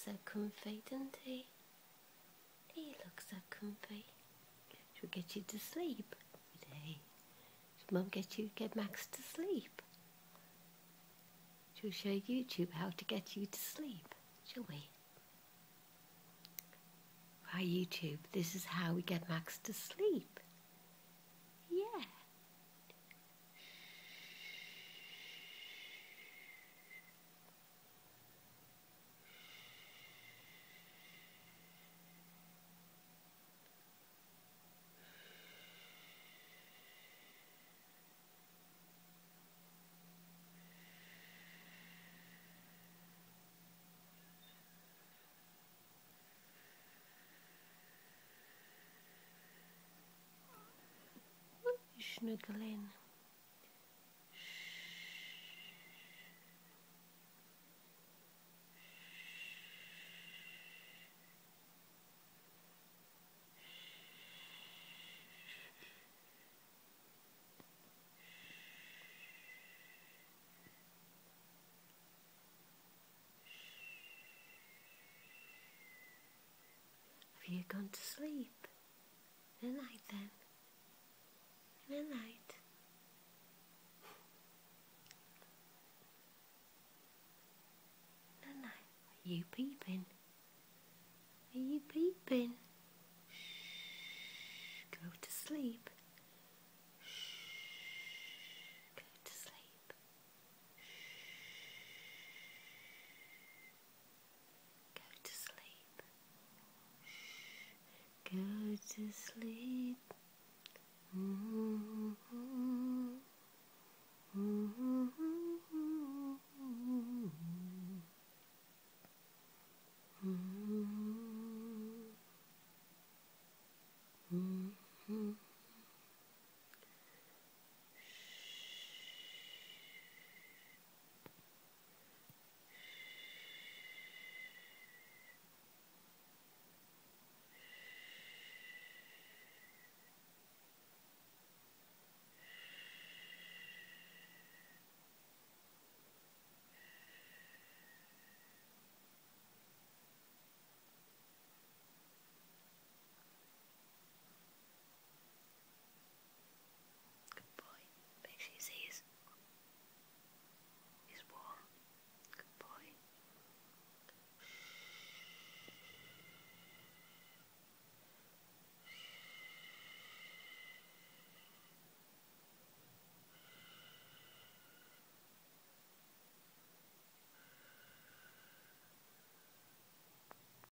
so comfy, doesn't he? He looks so comfy. Should we get you to sleep today? Should Mum get Max to sleep? She'll show YouTube how to get you to sleep, shall we? Right, YouTube, this is how we get Max to sleep. Yeah. Snuggling. Have you gone to sleep? Good night then. Good night. Good night. Are you peeping? Are you peeping? Shh. Go to sleep. Shh. Go to sleep. Go to sleep. Shh. Go to sleep.